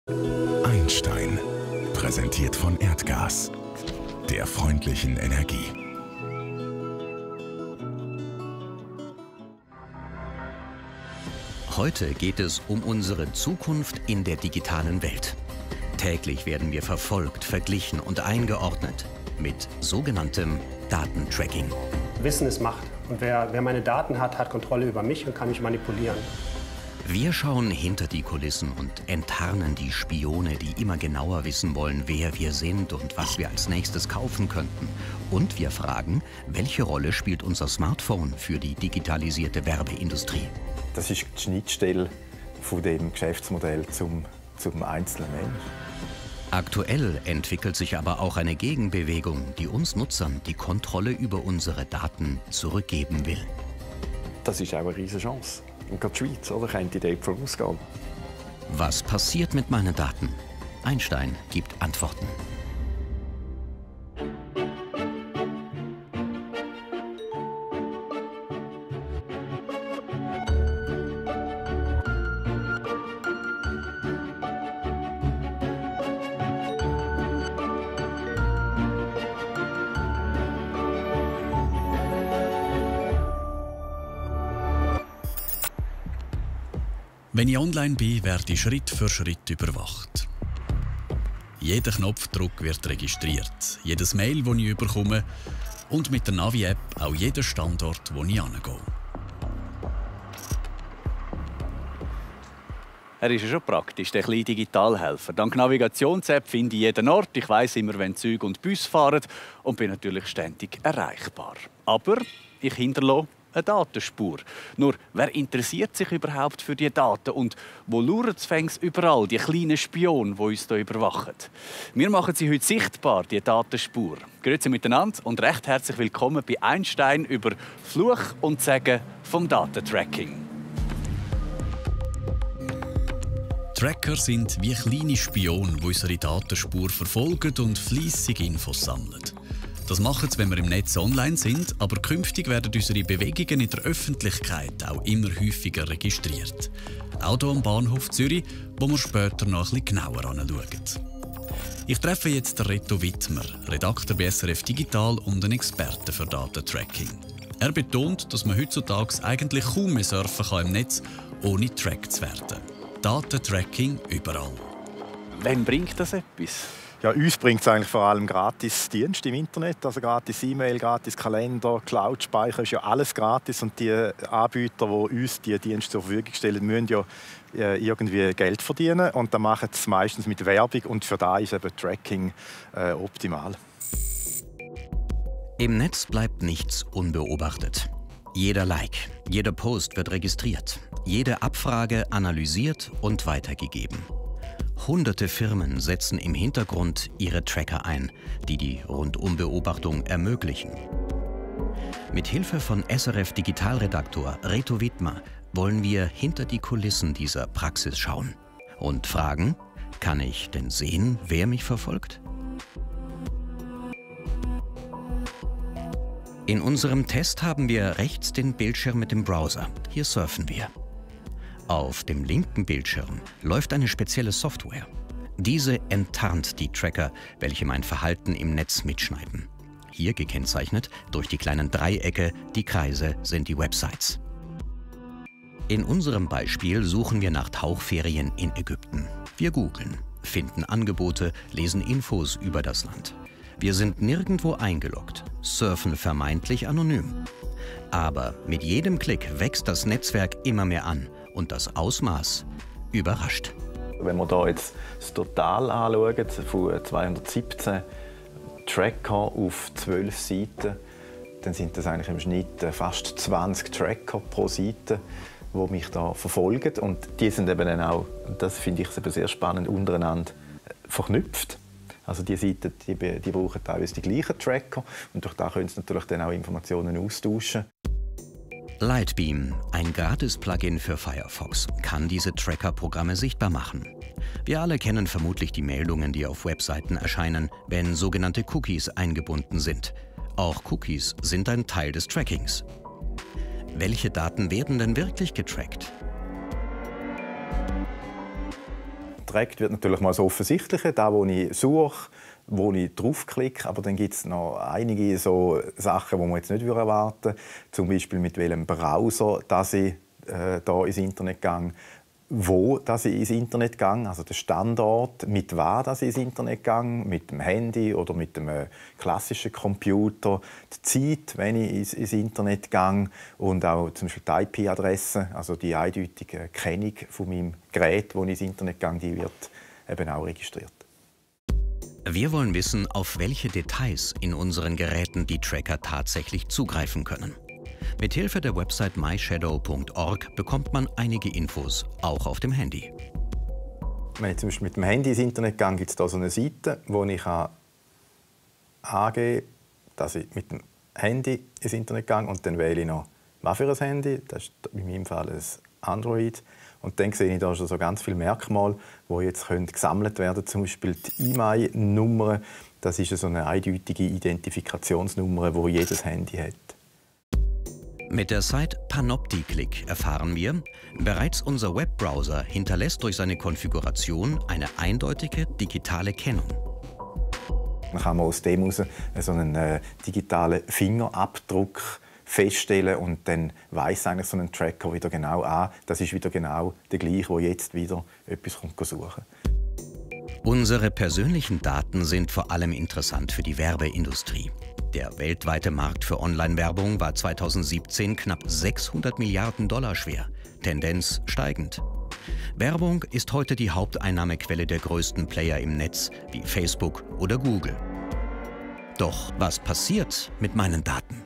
Einstein, präsentiert von Erdgas, der freundlichen Energie. Heute geht es um unsere Zukunft in der digitalen Welt. Täglich werden wir verfolgt, verglichen und eingeordnet mit sogenanntem Datentracking. Wissen ist Macht. Und wer meine Daten hat, hat Kontrolle über mich und kann mich manipulieren. Wir schauen hinter die Kulissen und enttarnen die Spione, die immer genauer wissen wollen, wer wir sind und was wir als nächstes kaufen könnten. Und wir fragen, welche Rolle spielt unser Smartphone für die digitalisierte Werbeindustrie? Das ist die Schnittstelle von dem Geschäftsmodell zum einzelnen Menschen. Aktuell entwickelt sich aber auch eine Gegenbewegung, die uns Nutzern die Kontrolle über unsere Daten zurückgeben will. Das ist auch eine riesige Chance. Und gerade die Schweiz, oder, könnte dort vorausgehen. Was passiert mit meinen Daten? Einstein gibt Antworten. Wenn ich online bin, werde ich Schritt für Schritt überwacht. Jeder Knopfdruck wird registriert, jedes Mail, das ich bekomme und mit der Navi-App auch jeder Standort, wo ich hingehe. Er ist ja schon praktisch, der kleine Digitalhelfer. Dank Navigations-App finde ich jeden Ort. Ich weiss immer, wenn Züge und Bus fahren und bin natürlich ständig erreichbar. Aber ich hinterlasse eine Datenspur. Nur, wer interessiert sich überhaupt für diese Daten und wo lauern es überall, die kleinen Spionen, die uns hier überwachen? Wir machen sie heute sichtbar, die Datenspur. Grüezi miteinander und recht herzlich willkommen bei Einstein über Fluch und Segen vom Datentracking. Tracker sind wie kleine Spione, die unsere Datenspur verfolgen und fleissig Infos sammeln. Das machen sie, wenn wir im Netz online sind, aber künftig werden unsere Bewegungen in der Öffentlichkeit auch immer häufiger registriert. Auch hier am Bahnhof Zürich, wo wir später noch ein bisschen genauer anschauen. Ich treffe jetzt den Reto Wittmer, Redakteur bei SRF Digital und ein Experte für Datentracking. Er betont, dass man heutzutage eigentlich kaum mehr surfen kann im Netz, ohne getrackt zu werden. Datentracking überall. Wann bringt das etwas? Ja, uns bringt es eigentlich vor allem gratis Dienste im Internet, also gratis E-Mail, gratis Kalender, Cloud-Speicher, ist ja alles gratis und die Anbieter, die uns diese Dienste zur Verfügung stellen, müssen ja irgendwie Geld verdienen und dann machen sie es meistens mit Werbung und für da ist eben Tracking optimal. Im Netz bleibt nichts unbeobachtet. Jeder Like, jeder Post wird registriert, jede Abfrage analysiert und weitergegeben. Hunderte Firmen setzen im Hintergrund ihre Tracker ein, die die Rundumbeobachtung ermöglichen. Mit Hilfe von SRF Digitalredaktor Reto Wittmer wollen wir hinter die Kulissen dieser Praxis schauen und fragen, kann ich denn sehen, wer mich verfolgt? In unserem Test haben wir rechts den Bildschirm mit dem Browser. Hier surfen wir. Auf dem linken Bildschirm läuft eine spezielle Software. Diese enttarnt die Tracker, welche mein Verhalten im Netz mitschneiden. Hier gekennzeichnet durch die kleinen Dreiecke, die Kreise sind die Websites. In unserem Beispiel suchen wir nach Tauchferien in Ägypten. Wir googeln, finden Angebote, lesen Infos über das Land. Wir sind nirgendwo eingeloggt, surfen vermeintlich anonym. Aber mit jedem Klick wächst das Netzwerk immer mehr an und das Ausmaß überrascht. Wenn wir hier jetzt das Total anschauen, von 217 Tracker auf 12 Seiten, dann sind das eigentlich im Schnitt fast 20 Tracker pro Seite, die mich da verfolgen. Und die sind eben dann auch, das finde ich eben sehr spannend, untereinander verknüpft. Also die Seiten, die brauchen teilweise die gleichen Tracker und durch das können sie natürlich dann auch Informationen austauschen. Lightbeam, ein Gratis-Plugin für Firefox, kann diese Tracker-Programme sichtbar machen. Wir alle kennen vermutlich die Meldungen, die auf Webseiten erscheinen, wenn sogenannte Cookies eingebunden sind. Auch Cookies sind ein Teil des Trackings. Welche Daten werden denn wirklich getrackt? getrackt wird, natürlich mal das Offensichtliche, da wo ich suche, wo ich draufklicke, aber dann gibt es noch einige so Sachen, die man jetzt nicht erwarten würde. Zum Beispiel mit welchem Browser dass ich da ins Internet gehe, wo dass ich ins Internet gehe, also der Standort, mit was dass ich ins Internet gehe, mit dem Handy oder mit dem klassischen Computer, die Zeit, wenn ich ins Internet gehe und auch zum Beispiel die IP-Adresse, also die eindeutige Kennung von meinem Gerät, wo ich ins Internet gehe, die wird eben auch registriert. Wir wollen wissen, auf welche Details in unseren Geräten die Tracker tatsächlich zugreifen können. Mithilfe der Website myshadow.org bekommt man einige Infos, auch auf dem Handy. Wenn ich zum Beispiel mit dem Handy ins Internet gehe, gibt es da so eine Seite, wo ich angeben kann, dass ich mit dem Handy ins Internet gehe und dann wähle ich noch, was für ein Handy. Das ist in meinem Fall ein Android. Und dann sehe ich da schon so ganz viele Merkmale, die jetzt gesammelt werden können. Zum Beispiel die IMEI-Nummer. Das ist so eine eindeutige Identifikationsnummer, die jedes Handy hat. Mit der Site Panopticlick erfahren wir, bereits unser Webbrowser hinterlässt durch seine Konfiguration eine eindeutige digitale Kennung. Dann kann man aus dem heraus so einen digitalen Fingerabdruck feststellen und dann weiss eigentlich so ein Tracker wieder genau das ist wieder genau der gleiche, der jetzt wieder etwas suchen. Unsere persönlichen Daten sind vor allem interessant für die Werbeindustrie. Der weltweite Markt für Online-Werbung war 2017 knapp 600 Milliarden $ schwer, Tendenz steigend. Werbung ist heute die Haupteinnahmequelle der größten Player im Netz, wie Facebook oder Google. Doch was passiert mit meinen Daten?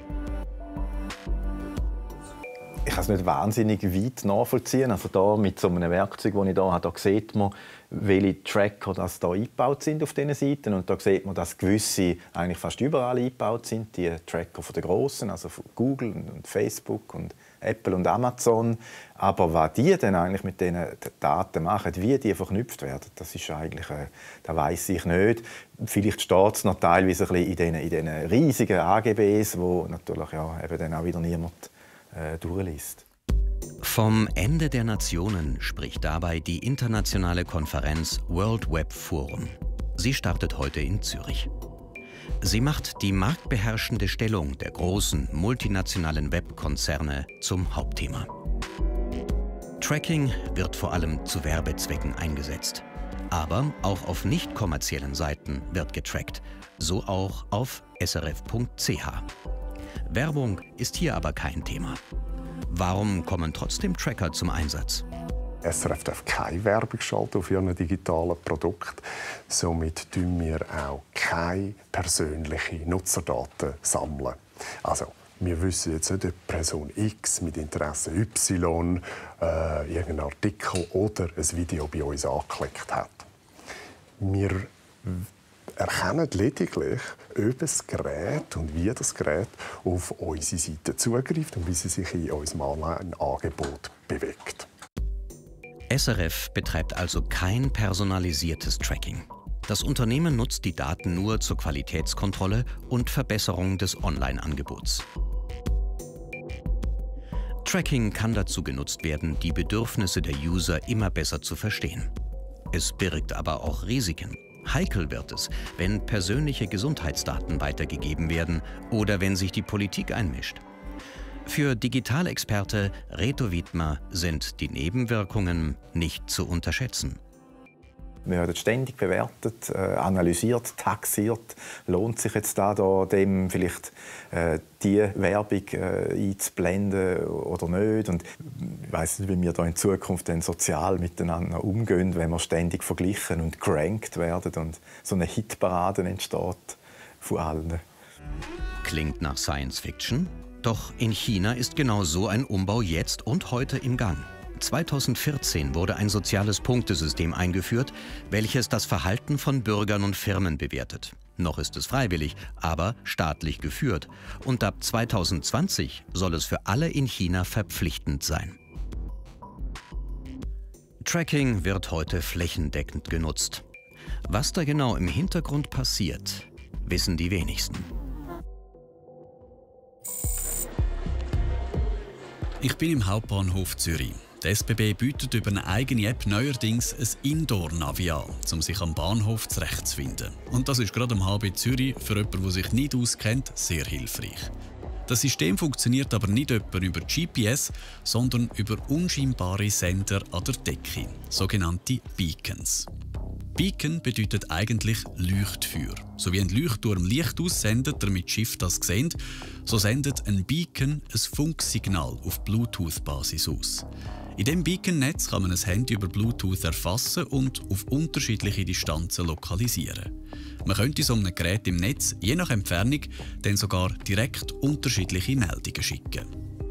Ich kann es nicht wahnsinnig weit nachvollziehen. Also da mit so einem Werkzeug, das ich hier habe, da sieht man, welche Tracker das da eingebaut sind auf diesen Seiten. Und da sieht man, dass gewisse eigentlich fast überall eingebaut sind. Die Tracker von den Grossen, also von Google und Facebook und Apple und Amazon. Aber was die dann eigentlich mit diesen Daten machen, wie die verknüpft werden, das ist eigentlich, das weiss ich nicht. Vielleicht steht es noch teilweise ein bisschen in diesen riesigen AGBs, wo natürlich eben dann auch wieder niemand durchliest. Vom Ende der Nationen spricht dabei die internationale Konferenz World Web Forum. Sie startet heute in Zürich. Sie macht die marktbeherrschende Stellung der großen multinationalen Webkonzerne zum Hauptthema. Tracking wird vor allem zu Werbezwecken eingesetzt. Aber auch auf nicht kommerziellen Seiten wird getrackt, so auch auf srf.ch. Werbung ist hier aber kein Thema. Warum kommen trotzdem Tracker zum Einsatz? SRF darf keine Werbung schalten auf ihren digitalen Produkt. Somit sammeln wir auch keine persönlichen Nutzerdaten sammeln. Also, wir wissen jetzt nicht, ob Person X mit Interesse Y irgendeinen Artikel oder ein Video bei uns angeklickt hat. Wir erkennen lediglich, ob das Gerät und wie das Gerät auf unsere Seite zugreift und wie sie sich in unserem Online-Angebot bewegt. SRF betreibt also kein personalisiertes Tracking. Das Unternehmen nutzt die Daten nur zur Qualitätskontrolle und Verbesserung des Online-Angebots. Tracking kann dazu genutzt werden, die Bedürfnisse der User immer besser zu verstehen. Es birgt aber auch Risiken. Heikel wird es, wenn persönliche Gesundheitsdaten weitergegeben werden oder wenn sich die Politik einmischt. Für Digitalexperte Reto Wiedmer sind die Nebenwirkungen nicht zu unterschätzen. Wir werden ständig bewertet, analysiert, taxiert. Lohnt sich jetzt dem vielleicht die Werbung einzublenden oder nicht? Und ich weiss nicht, wie wir da in Zukunft dann sozial miteinander umgehen, wenn wir ständig verglichen und gerankt werden und so eine Hitparade entsteht von allen. Klingt nach Science Fiction? Doch in China ist genau so ein Umbau jetzt und heute im Gang. 2014 wurde ein soziales Punktesystem eingeführt, welches das Verhalten von Bürgern und Firmen bewertet. Noch ist es freiwillig, aber staatlich geführt. Und ab 2020 soll es für alle in China verpflichtend sein. Tracking wird heute flächendeckend genutzt. Was da genau im Hintergrund passiert, wissen die wenigsten. Ich bin im Hauptbahnhof Zürich. Die SBB bietet über eine eigene App neuerdings ein Indoor-Navi an, um sich am Bahnhof zurechtzufinden. Und das ist gerade am HB Zürich für jemanden, der sich nicht auskennt, sehr hilfreich. Das System funktioniert aber nicht etwa über GPS, sondern über unscheinbare Sender an der Decke, sogenannte Beacons. Beacon bedeutet eigentlich Leuchtfeuer. So wie ein Leuchtturm Licht aussendet, damit das Schiff das sieht, so sendet ein Beacon ein Funksignal auf Bluetooth-Basis aus. In diesem Beacon-Netz kann man ein Handy über Bluetooth erfassen und auf unterschiedliche Distanzen lokalisieren. Man könnte so einem Gerät im Netz, je nach Entfernung, dann sogar direkt unterschiedliche Meldungen schicken.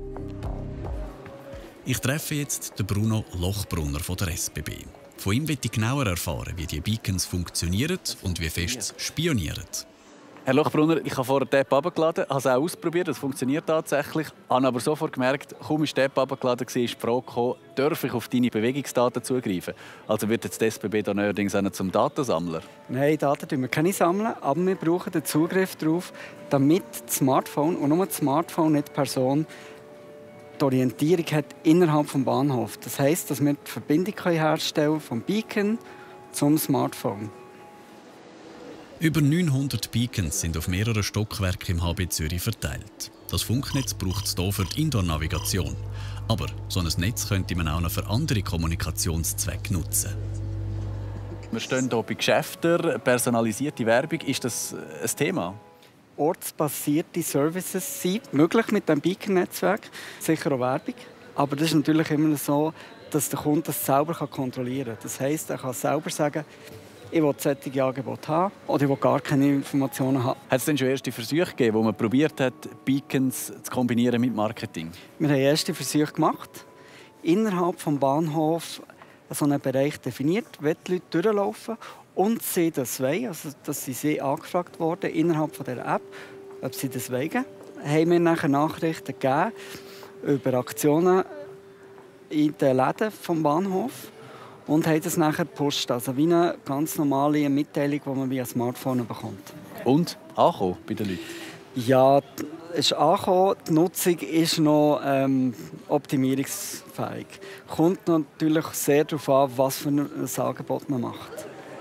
Ich treffe jetzt den Bruno Lochbrunner von der SBB. Von ihm möchte ich genauer erfahren, wie die Beacons funktionieren und wie fest sie spionieren. Herr Lochbrunner, ich habe vorher die App heruntergeladen, habe es auch ausprobiert, es funktioniert tatsächlich. Ich habe aber sofort gemerkt, kaum ist die App heruntergeladen, ist die Frage gekommen, darf ich auf deine Bewegungsdaten zugreifen? Also wird jetzt die SBB da neuerdings auch zum Datensammler? Nein, Daten sammeln wir keine, aber wir brauchen den Zugriff darauf, damit das Smartphone, und nur das Smartphone, nicht die Person, die Orientierung hat innerhalb des Bahnhofs. Das heisst, dass wir die Verbindung herstellen vom Beacon zum Smartphone. Über 900 Beacons sind auf mehreren Stockwerken im HB Zürich verteilt. Das Funknetz braucht es hier für die Indoor-Navigation. Aber so ein Netz könnte man auch noch für andere Kommunikationszwecke nutzen. Wir stehen hier bei Geschäften, personalisierte Werbung. Ist das ein Thema? Ortsbasierte Services sind möglich mit dem Beacon-Netzwerk, sicher auch Werbung. Aber das ist natürlich immer so, dass der Kunde das selber kontrollieren kann. Das heisst, er kann selber sagen, ich will solche Angebote haben oder ich will gar keine Informationen haben. Hat es denn schon erste Versuche gegeben, wo man probiert hat, Beacons zu kombinieren mit Marketing? Wir haben erste Versuche gemacht. Innerhalb des Bahnhofs so einen Bereich definiert, wo die Leute durchlaufen und sie das wollen. Also, dass sie angefragt worden innerhalb dieser App, ob sie das wollen. Haben wir nachher Nachrichten gegeben über Aktionen in den Läden des Bahnhofs. Und haben das nachher gepusht. Also wie eine ganz normale Mitteilung, die man via Smartphone bekommt. Und angekommen bei den Leuten? Ja, es ist angekommen. Die Nutzung ist noch optimierungsfähig. Kommt natürlich sehr darauf an, was für ein Angebot man macht.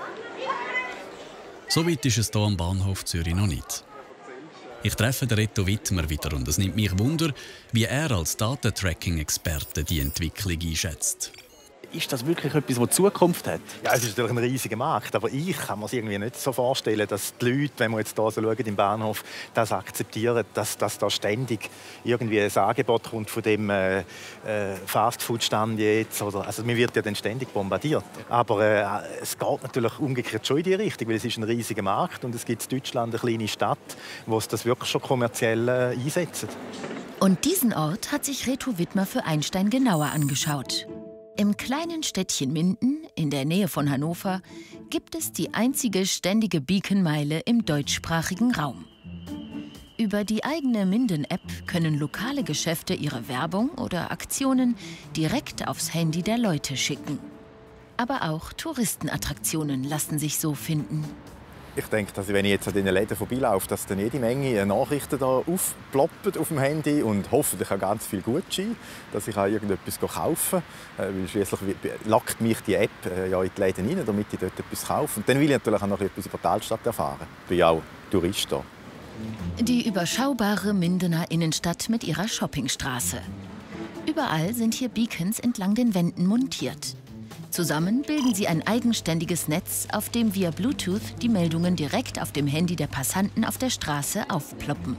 So weit ist es hier am Bahnhof Zürich noch nicht. Ich treffe den Reto Wittmer wieder und es nimmt mich Wunder, wie er als Datentracking-Experte die Entwicklung einschätzt. Ist das wirklich etwas, das Zukunft hat? Ja, es ist natürlich ein riesiger Markt, aber ich kann mir es irgendwie nicht so vorstellen, dass die Leute, wenn wir jetzt hier so schauen, im Bahnhof, das akzeptieren, dass da ständig irgendwie ein Angebot kommt von dem Fastfood-Stand jetzt. Also man wird ja dann ständig bombardiert. Aber es geht natürlich umgekehrt schon in die Richtung, weil es ist ein riesiger Markt und es gibt in Deutschland eine kleine Stadt, wo es das wirklich schon kommerziell einsetzt. Und diesen Ort hat sich Reto Wittmer für Einstein genauer angeschaut. Im kleinen Städtchen Minden, in der Nähe von Hannover, gibt es die einzige ständige Beacon-Meile im deutschsprachigen Raum. Über die eigene Minden-App können lokale Geschäfte ihre Werbung oder Aktionen direkt aufs Handy der Leute schicken. Aber auch Touristenattraktionen lassen sich so finden. Ich denke, dass wenn ich jetzt an diesen Läden vorbeilaufe, dass dann jede Menge Nachrichten da aufploppen auf dem Handy und hoffentlich auch ganz viel Gutschein, dass ich auch irgendetwas kaufen kann. Schliesslich lockt mich die App ja in die Läden rein, damit ich dort etwas kaufe. Und dann will ich natürlich auch noch etwas über die Altstadt erfahren. Ich bin ja auch Tourist hier. Die überschaubare Mindener Innenstadt mit ihrer Shoppingstraße. Überall sind hier Beacons entlang den Wänden montiert. Zusammen bilden sie ein eigenständiges Netz, auf dem via Bluetooth die Meldungen direkt auf dem Handy der Passanten auf der Straße aufploppen.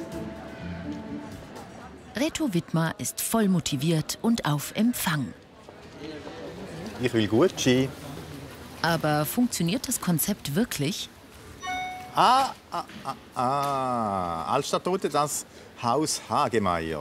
Reto Wittmer ist voll motiviert und auf Empfang. Ich will Gutschein. Aber funktioniert das Konzept wirklich? Altstadtroute, das Haus Hagemeyer.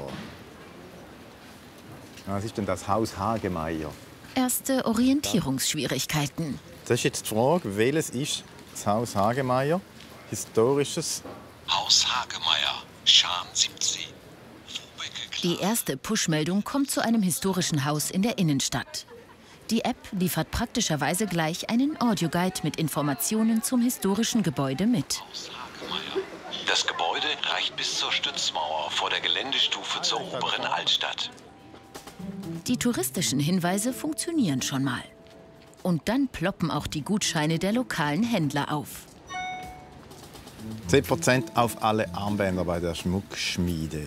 Was ist denn das Haus Hagemeyer? Erste Orientierungsschwierigkeiten. Das ist jetzt die Frage, welches ist das Haus Hagemeyer? Historisches Haus Hagemeyer, Scham 17. Die erste Push-Meldung kommt zu einem historischen Haus in der Innenstadt. Die App liefert praktischerweise gleich einen Audioguide mit Informationen zum historischen Gebäude mit. Das Gebäude reicht bis zur Stützmauer vor der Geländestufe zur oberen Altstadt. Die touristischen Hinweise funktionieren schon mal. Und dann ploppen auch die Gutscheine der lokalen Händler auf. 10% auf alle Armbänder bei der Schmuckschmiede.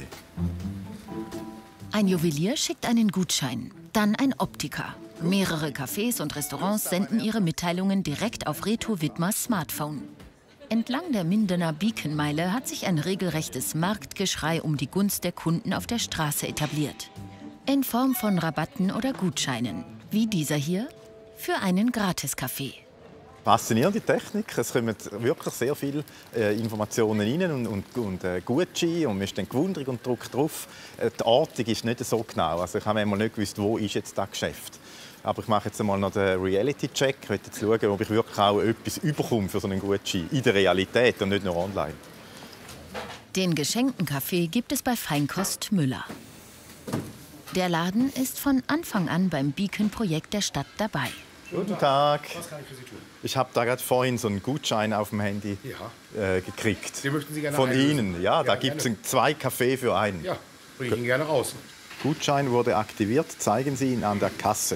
Ein Juwelier schickt einen Gutschein, dann ein Optiker. Mehrere Cafés und Restaurants senden ihre Mitteilungen direkt auf Reto Widmers Smartphone. Entlang der Mindener Beacon-Meile hat sich ein regelrechtes Marktgeschrei um die Gunst der Kunden auf der Straße etabliert. In Form von Rabatten oder Gutscheinen, wie dieser hier, für einen Gratiskaffee. Faszinierende Technik. Es kommen wirklich sehr viele Informationen rein und Gutscheine. Und man ist dann gewundert und drückt drauf. Die Ortung ist nicht so genau. Also ich habe einmal nicht gewusst, wo ist jetzt das Geschäft. Aber ich mache jetzt einmal noch den Reality-Check. Ich möchte jetzt schauen, ob ich wirklich auch etwas überkomme für so einen Gutschein. In der Realität und nicht nur online. Den geschenkten Kaffee gibt es bei Feinkost Müller. Der Laden ist von Anfang an beim Beacon-Projekt der Stadt dabei. Guten Tag. Was kann ich für Sie tun? Ich habe da gerade vorhin so einen Gutschein auf dem Handy gekriegt. Den möchten Sie gerne von einlösen? Ihnen. Ja, da gibt es 2 Kaffee für einen. Ja, bringe ich Ihnen gerne raus. Gutschein wurde aktiviert. Zeigen Sie ihn an der Kasse.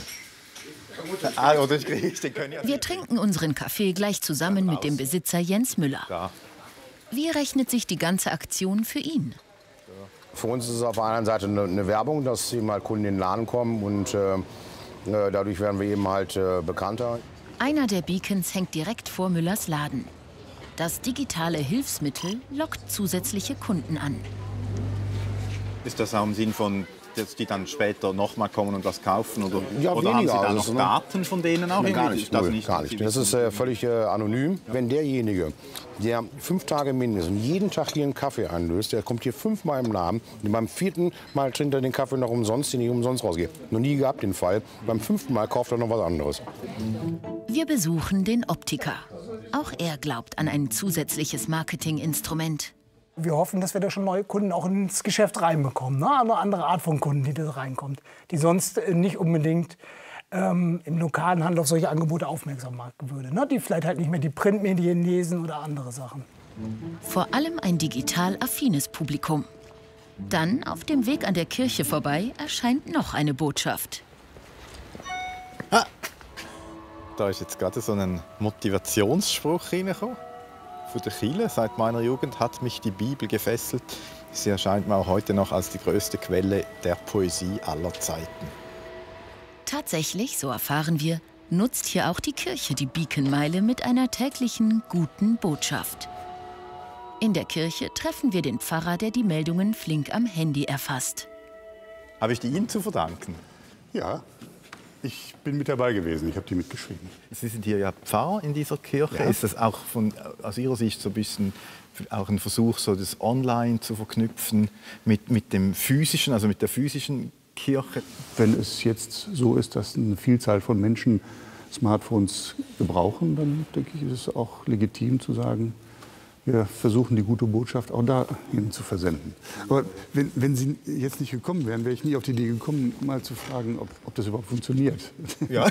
Wir trinken unseren Kaffee gleich zusammen mit dem Besitzer Jens Müller. Da. Wie rechnet sich die ganze Aktion für ihn? Für uns ist es auf der anderen Seite eine Werbung, dass eben halt Kunden in den Laden kommen und dadurch werden wir eben halt bekannter. Einer der Beacons hängt direkt vor Müllers Laden. Das digitale Hilfsmittel lockt zusätzliche Kunden an. Ist das auch im Sinn von, dass die dann später noch mal kommen und was kaufen? Oder, Ja, oder haben Sie da noch also, Daten von denen auch? Gar nicht, Ist das nö, nicht, gar nicht. Das ist völlig anonym. Wenn derjenige, der 5 Tage mindestens jeden Tag hier einen Kaffee einlöst, der kommt hier 5-mal im Laden, und beim 4. Mal trinkt er den Kaffee noch umsonst, den ich umsonst rausgehe. Noch nie gehabt den Fall. Beim 5. Mal kauft er noch was anderes. Wir besuchen den Optiker. Auch er glaubt an ein zusätzliches Marketinginstrument. Wir hoffen, dass wir da schon neue Kunden auch ins Geschäft reinbekommen. Ne? Eine andere Art von Kunden, die da reinkommt, die sonst nicht unbedingt im lokalen Handel auf solche Angebote aufmerksam machen würde. Ne? Die vielleicht halt nicht mehr die Printmedien lesen oder andere Sachen. Vor allem ein digital affines Publikum. Dann, auf dem Weg an der Kirche vorbei, erscheint noch eine Botschaft. Da ist jetzt gerade so ein Motivationsspruch reingekommen. Von der Kirche. Seit meiner Jugend hat mich die Bibel gefesselt. Sie erscheint mir auch heute noch als die größte Quelle der Poesie aller Zeiten. Tatsächlich, so erfahren wir, nutzt hier auch die Kirche die Beacon-Meile mit einer täglichen guten Botschaft. In der Kirche treffen wir den Pfarrer, der die Meldungen flink am Handy erfasst. Habe ich die Ihnen zu verdanken? Ja, ich bin mit dabei gewesen. Ich habe die mitgeschrieben. Sie sind hier ja Pfarrer in dieser Kirche. Ja. Ist das auch aus Ihrer Sicht so ein bisschen auch ein Versuch, so das Online zu verknüpfen mit dem Physischen, also mit der physischen Kirche? Wenn es jetzt so ist, dass eine Vielzahl von Menschen Smartphones gebrauchen, dann denke ich, ist es auch legitim zu sagen, wir versuchen die gute Botschaft auch dahin zu versenden. Aber wenn Sie jetzt nicht gekommen wären, wäre ich nie auf die Idee gekommen, mal zu fragen, ob das überhaupt funktioniert. Ja.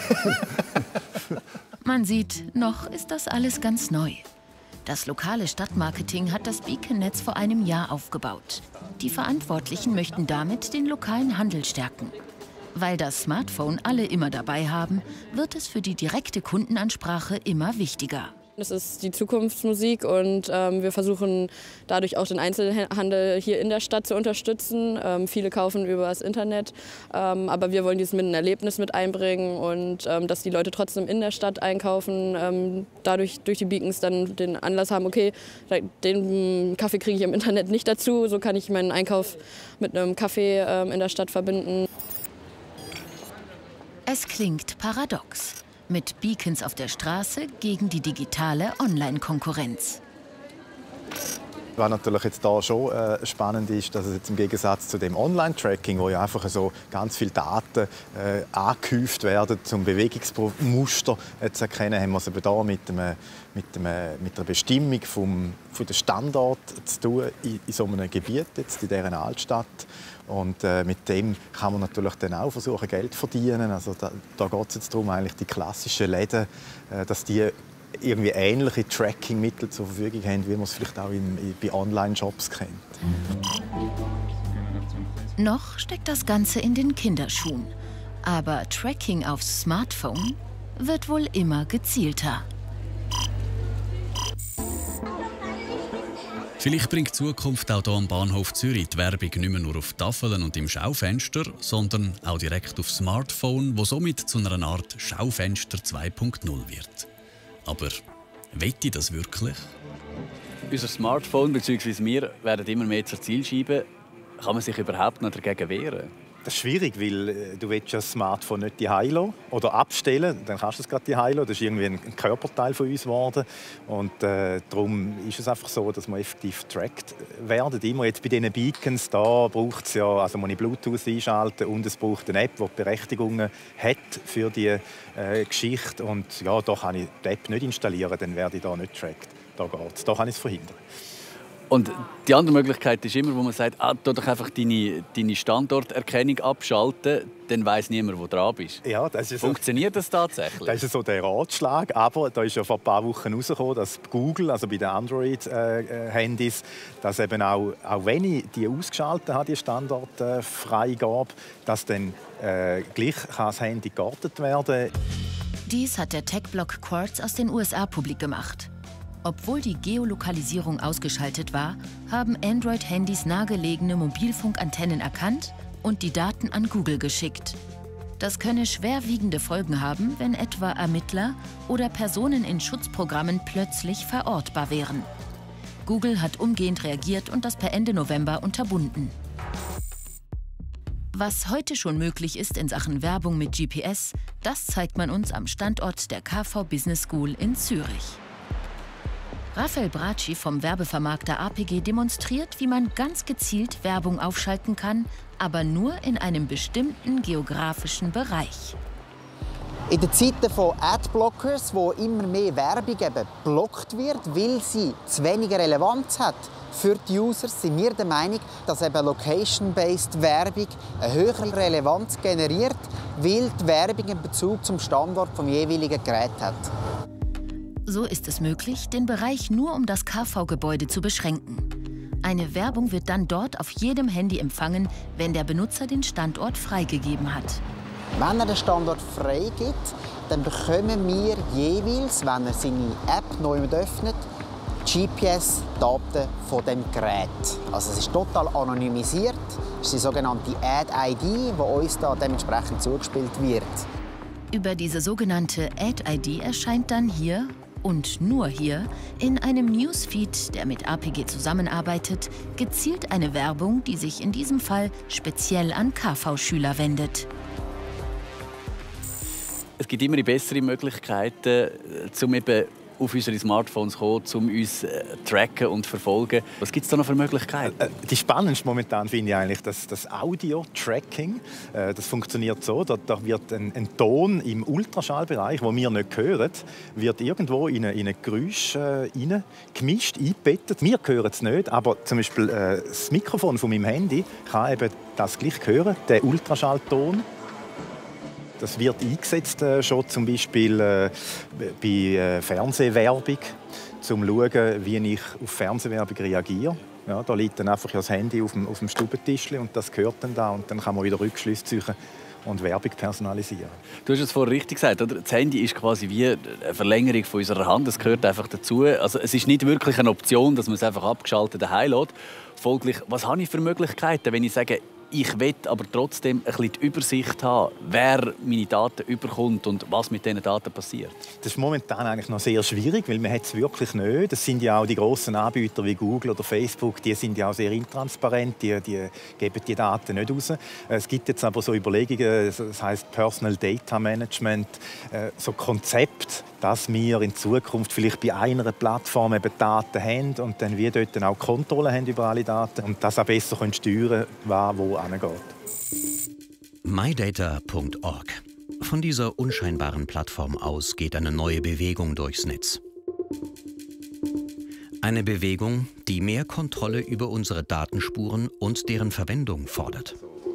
Man sieht, noch ist das alles ganz neu. Das lokale Stadtmarketing hat das Beacon-Netz vor einem Jahr aufgebaut. Die Verantwortlichen möchten damit den lokalen Handel stärken. Weil das Smartphone alle immer dabei haben, wird es für die direkte Kundenansprache immer wichtiger. Das ist die Zukunftsmusik und wir versuchen dadurch auch den Einzelhandel hier in der Stadt zu unterstützen. Viele kaufen über das Internet, aber wir wollen dieses mit ein Erlebnis mit einbringen und dass die Leute trotzdem in der Stadt einkaufen, dadurch durch die Beacons dann den Anlass haben, okay, den Kaffee kriege ich im Internet nicht dazu, so kann ich meinen Einkauf mit einem Kaffee in der Stadt verbinden. Es klingt paradox. Mit Beacons auf der Straße gegen die digitale Online-Konkurrenz. Was natürlich jetzt da schon spannend ist, dass es jetzt im Gegensatz zu dem Online-Tracking, wo ja einfach so ganz viele Daten angehäuft werden, um Bewegungsmuster zu erkennen, haben wir es eben da mit der Bestimmung von der Standort zu tun in so einem Gebiet, jetzt in dieser Altstadt. Und mit dem kann man natürlich dann auch versuchen, Geld zu verdienen. Also da geht es jetzt darum, eigentlich die klassischen Läden, dass die irgendwie ähnliche Tracking-Mittel zur Verfügung haben, wie man es vielleicht auch bei Online-Shops kennt. Noch steckt das Ganze in den Kinderschuhen. Aber Tracking aufs Smartphone wird wohl immer gezielter. Vielleicht bringt die Zukunft auch hier am Bahnhof Zürich die Werbung nicht mehr nur auf Tafeln und im Schaufenster, sondern auch direkt auf Smartphone, wo somit zu einer Art Schaufenster 2.0 wird. Aber will ich das wirklich? Unser Smartphone bzw. wir werden immer mehr zur Zielscheibe. Kann man sich überhaupt noch dagegen wehren? Das ist schwierig, weil du willst ja das Smartphone nicht daheim lassen oder abstellen. Dann kannst du es gerade daheim lassen. Das ist irgendwie ein Körperteil von uns geworden. Und darum ist es einfach so, dass wir effektiv getrackt werden. Immer jetzt bei diesen Beacons, da braucht es ja, also muss ich Bluetooth einschalten und es braucht eine App, die Berechtigungen hat für die Geschichte. Und ja, da kann ich die App nicht installieren, dann werde ich da nicht getrackt. Da geht's. Da kann ich es verhindern. Und die andere Möglichkeit ist immer, wo man sagt, tu doch einfach deine Standorterkennung abschalten, dann weiss niemand, wo du dran bist. Ja, das ist Funktioniert das tatsächlich? Das ist so der Ratschlag, aber da ist ja vor ein paar Wochen herausgekommen, dass Google, also bei den Android-Handys, dass eben auch wenn ich die ausgeschaltet habe, die Standortfreigabe, dass dann gleich kann das Handy geortet werden. Dies hat der Tech-Blog Quartz aus den USA publik gemacht. Obwohl die Geolokalisierung ausgeschaltet war, haben Android-Handys nahegelegene Mobilfunkantennen erkannt und die Daten an Google geschickt. Das könne schwerwiegende Folgen haben, wenn etwa Ermittler oder Personen in Schutzprogrammen plötzlich verortbar wären. Google hat umgehend reagiert und das per Ende November unterbunden. Was heute schon möglich ist in Sachen Werbung mit GPS, das zeigt man uns am Standort der KV Business School in Zürich. Raphael Bracci vom Werbevermarkter APG demonstriert, wie man ganz gezielt Werbung aufschalten kann, aber nur in einem bestimmten geografischen Bereich. In den Zeiten von Adblockers, wo immer mehr Werbung eben blockt wird, weil sie zu wenig Relevanz hat für die Users, sind wir der Meinung, dass eben Location-based Werbung eine höhere Relevanz generiert, weil die Werbung in Bezug zum Standort vom jeweiligen Gerät hat. So ist es möglich, den Bereich nur um das KV-Gebäude zu beschränken. Eine Werbung wird dann dort auf jedem Handy empfangen, wenn der Benutzer den Standort freigegeben hat. Wenn er den Standort freigibt, dann bekommen wir jeweils, wenn er seine App neu öffnet, GPS-Daten von dem Gerät. Also es ist total anonymisiert. Das ist die sogenannte Ad-ID, die uns da dementsprechend zugespielt wird. Über diese sogenannte Ad-ID erscheint dann hier und nur hier in einem Newsfeed, der mit APG zusammenarbeitet, gezielt eine Werbung, die sich in diesem Fall speziell an KV-Schüler wendet. Es gibt immer bessere Möglichkeiten, um eben auf unsere Smartphones zu kommen, um uns zu tracken und zu verfolgen. Was gibt es da noch für Möglichkeiten? Die spannendste momentan finde ich eigentlich das Audio-Tracking. Das funktioniert so, da wird ein Ton im Ultraschallbereich, den wir nicht hören, wird irgendwo in ein Geräusch gemischt, eingebettet. Wir hören es nicht, aber zum Beispiel das Mikrofon von meinem Handy kann eben das gleich hören, den Ultraschallton. Das wird eingesetzt schon zum Beispiel bei Fernsehwerbung, um zu schauen, wie ich auf Fernsehwerbung reagiere. Ja, da liegt dann einfach das Handy auf dem Stubentisch und das gehört dann da und dann kann man wieder Rückschlüsse ziehen und Werbung personalisieren. Du hast es vorhin richtig gesagt, oder? Das Handy ist quasi wie eine Verlängerung von unserer Hand. Es gehört einfach dazu. Also es ist nicht wirklich eine Option, dass man es einfach abgeschaltet daheim lässt. Folglich, was habe ich für Möglichkeiten, wenn ich sage, ich will aber trotzdem ein bisschen die Übersicht haben, wer meine Daten überkommt und was mit diesen Daten passiert? Das ist momentan eigentlich noch sehr schwierig, weil man hat es wirklich nicht. Das sind ja auch die grossen Anbieter wie Google oder Facebook, die sind ja auch sehr intransparent, die geben die Daten nicht raus. Es gibt jetzt aber so Überlegungen, das heisst Personal Data Management, so Konzept, dass wir in Zukunft vielleicht bei einer Plattform eben Daten haben und dann wir dort auch Kontrolle haben über alle Daten und das auch besser steuern können, wer wo angeht. mydata.org. Von dieser unscheinbaren Plattform aus geht eine neue Bewegung durchs Netz. Eine Bewegung, die mehr Kontrolle über unsere Datenspuren und deren Verwendung fordert.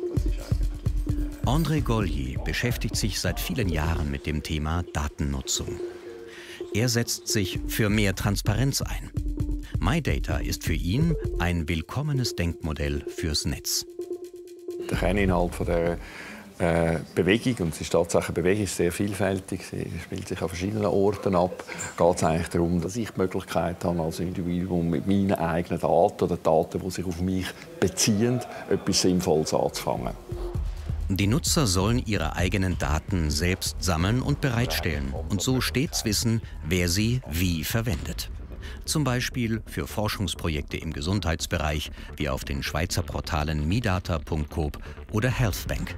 André Gollier beschäftigt sich seit vielen Jahren mit dem Thema Datennutzung. Er setzt sich für mehr Transparenz ein. MyData ist für ihn ein willkommenes Denkmodell fürs Netz. Der Kerninhalt von der Bewegung, und es ist tatsächlich eine Bewegung, ist sehr vielfältig, sie spielt sich an verschiedenen Orten ab, geht es eigentlich darum, dass ich die Möglichkeit habe, als Individuum mit meinen eigenen Daten oder Daten, die sich auf mich beziehen, etwas Sinnvolles anzufangen. Die Nutzer sollen ihre eigenen Daten selbst sammeln und bereitstellen und so stets wissen, wer sie wie verwendet. Zum Beispiel für Forschungsprojekte im Gesundheitsbereich, wie auf den Schweizer Portalen midata.coop oder Healthbank.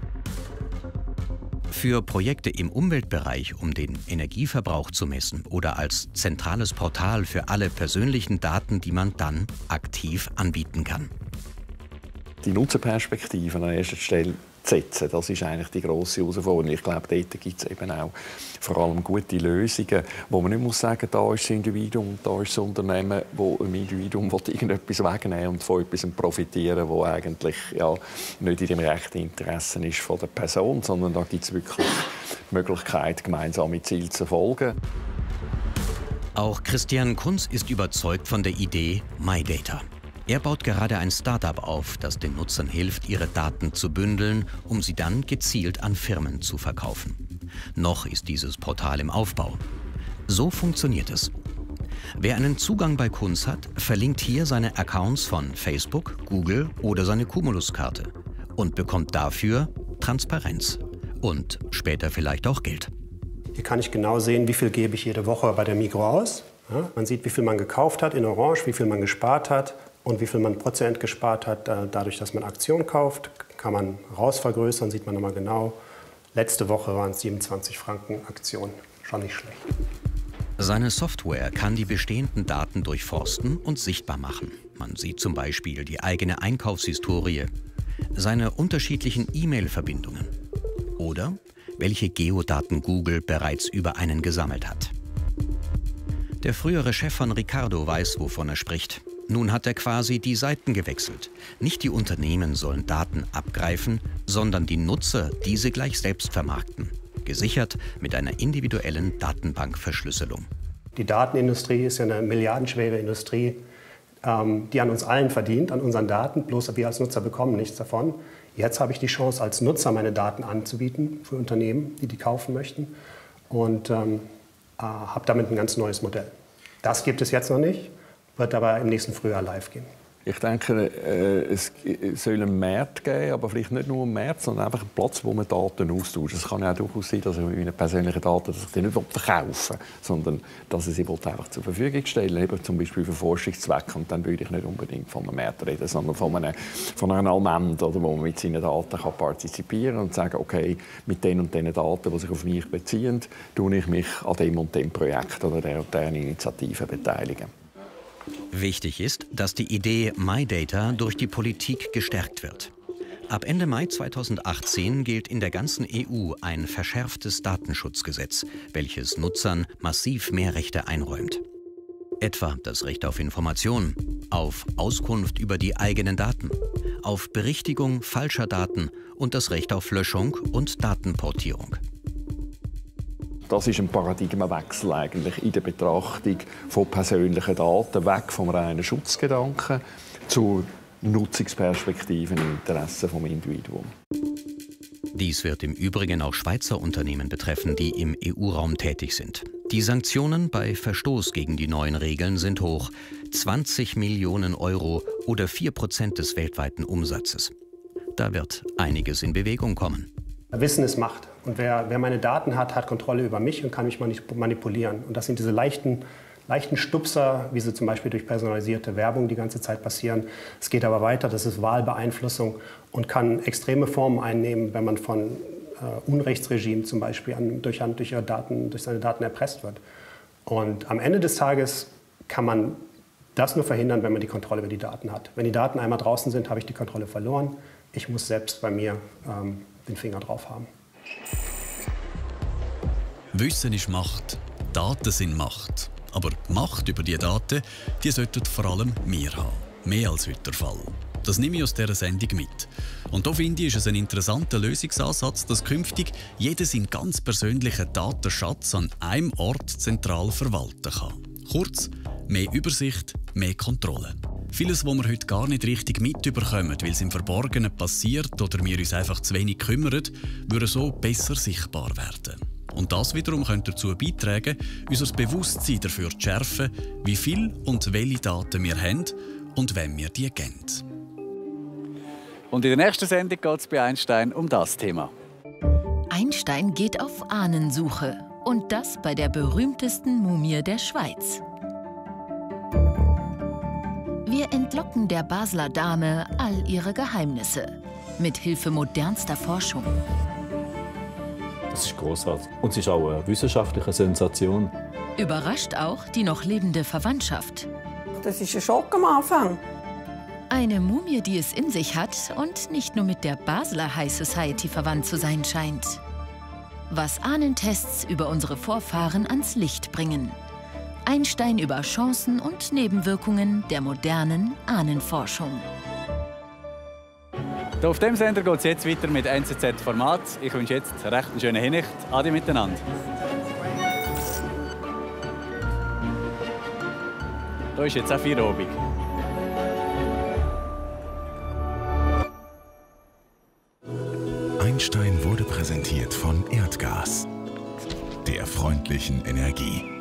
Für Projekte im Umweltbereich, um den Energieverbrauch zu messen oder als zentrales Portal für alle persönlichen Daten, die man dann aktiv anbieten kann. Die Nutzerperspektive an erster Stelle zu setzen, das ist eigentlich die grosse Herausforderung. Ich glaube, dort gibt es eben auch vor allem gute Lösungen, wo man nicht muss sagen, da ist das Individuum und da ist das Unternehmen, wo ein Individuum irgendetwas wegnehmen und von etwas profitieren, wo eigentlich nicht in dem rechten Interesse ist von der Person, sondern da gibt es wirklich die Möglichkeit, gemeinsame Ziele zu verfolgen. Auch Christian Kunz ist überzeugt von der Idee MyData. Er baut gerade ein Start-up auf, das den Nutzern hilft, ihre Daten zu bündeln, um sie dann gezielt an Firmen zu verkaufen. Noch ist dieses Portal im Aufbau. So funktioniert es. Wer einen Zugang bei Kunz hat, verlinkt hier seine Accounts von Facebook, Google oder seine Cumulus-Karte und bekommt dafür Transparenz und später vielleicht auch Geld. Hier kann ich genau sehen, wie viel gebe ich jede Woche bei der Migros aus. Ja, man sieht, wie viel man gekauft hat in Orange, wie viel man gespart hat. Und wie viel man Prozent gespart hat, dadurch, dass man Aktion kauft, kann man rausvergrößern, sieht man nochmal genau. Letzte Woche waren es 27 Franken Aktion, schon nicht schlecht. Seine Software kann die bestehenden Daten durchforsten und sichtbar machen. Man sieht zum Beispiel die eigene Einkaufshistorie, seine unterschiedlichen E-Mail-Verbindungen oder welche Geodaten Google bereits über einen gesammelt hat. Der frühere Chef von Ricardo weiß, wovon er spricht. Nun hat er quasi die Seiten gewechselt. Nicht die Unternehmen sollen Daten abgreifen, sondern die Nutzer diese gleich selbst vermarkten. Gesichert mit einer individuellen Datenbankverschlüsselung. Die Datenindustrie ist ja eine milliardenschwere Industrie, die an uns allen verdient, an unseren Daten. Bloß wir als Nutzer bekommen nichts davon. Jetzt habe ich die Chance, als Nutzer meine Daten anzubieten für Unternehmen, die kaufen möchten. Und habe damit ein ganz neues Modell. Das gibt es jetzt noch nicht. Wird aber im nächsten Frühjahr live gehen. Ich denke, es soll einen Markt geben, aber vielleicht nicht nur einen Markt, sondern einfach einen Platz, wo man Daten austauscht. Es kann ja auch durchaus sein, dass ich meine persönlichen Daten nicht verkaufen will, sondern dass ich sie einfach zur Verfügung stelle, eben zum Beispiel für Forschungszwecke. Und dann würde ich nicht unbedingt von einem Markt reden, sondern von einer Allmend, oder wo man mit seinen Daten kann partizipieren kann und sagen, okay, mit den und den Daten, die sich auf mich beziehen, tue ich mich an dem und dem Projekt oder der und der Initiative beteiligen. Wichtig ist, dass die Idee MyData durch die Politik gestärkt wird. Ab Ende Mai 2018 gilt in der ganzen EU ein verschärftes Datenschutzgesetz, welches Nutzern massiv mehr Rechte einräumt. Etwa das Recht auf Information, auf Auskunft über die eigenen Daten, auf Berichtigung falscher Daten und das Recht auf Löschung und Datenportierung. Das ist ein Paradigmenwechsel eigentlich in der Betrachtung von persönlichen Daten, weg vom reinen Schutzgedanken zu Nutzungsperspektiven im Interesse des Individuums. Dies wird im Übrigen auch Schweizer Unternehmen betreffen, die im EU-Raum tätig sind. Die Sanktionen bei Verstoß gegen die neuen Regeln sind hoch: 20 Millionen Euro oder 4% des weltweiten Umsatzes. Da wird einiges in Bewegung kommen. Wissen ist Macht. Und wer meine Daten hat, hat Kontrolle über mich und kann mich manipulieren. Und das sind diese leichten Stupser, wie sie zum Beispiel durch personalisierte Werbung die ganze Zeit passieren. Es geht aber weiter, das ist Wahlbeeinflussung und kann extreme Formen einnehmen, wenn man von Unrechtsregimen zum Beispiel durch seine Daten erpresst wird. Und am Ende des Tages kann man das nur verhindern, wenn man die Kontrolle über die Daten hat. Wenn die Daten einmal draußen sind, habe ich die Kontrolle verloren. Ich muss selbst bei mir den Finger drauf haben. Wissen ist Macht, Daten sind Macht. Aber Macht über die Daten, die sollten vor allem wir haben. Mehr als heute der Fall. Das nehme ich aus dieser Sendung mit. Und da finde ich, ist es ein interessanter Lösungsansatz, dass künftig jeder seinen ganz persönlichen Datenschatz an einem Ort zentral verwalten kann. Kurz, mehr Übersicht, mehr Kontrolle. Vieles, was wir heute gar nicht richtig mitbekommen, weil es im Verborgenen passiert oder wir uns einfach zu wenig kümmern, würde so besser sichtbar werden. Und das wiederum könnte dazu beitragen, unser Bewusstsein dafür zu schärfen, wie viel und welche Daten wir haben und wem wir die geben. Und in der nächsten Sendung geht es bei Einstein um das Thema. Einstein geht auf Ahnensuche. Und das bei der berühmtesten Mumie der Schweiz. Wir entlocken der Basler Dame all ihre Geheimnisse. Mit Hilfe modernster Forschung. Das ist großartig. Und es ist auch eine wissenschaftliche Sensation. Überrascht auch die noch lebende Verwandtschaft. Das ist ein Schock am Anfang. Eine Mumie, die es in sich hat und nicht nur mit der Basler High Society verwandt zu sein scheint. Was Ahnentests über unsere Vorfahren ans Licht bringen. Einstein über Chancen und Nebenwirkungen der modernen Ahnenforschung. Auf dem Sender geht es jetzt weiter mit NZZ Format. Ich wünsche jetzt recht eine schöne Hinricht. Ade miteinander. Da ist jetzt auch Feierabend. Einstein wurde präsentiert von Erdgas, der freundlichen Energie.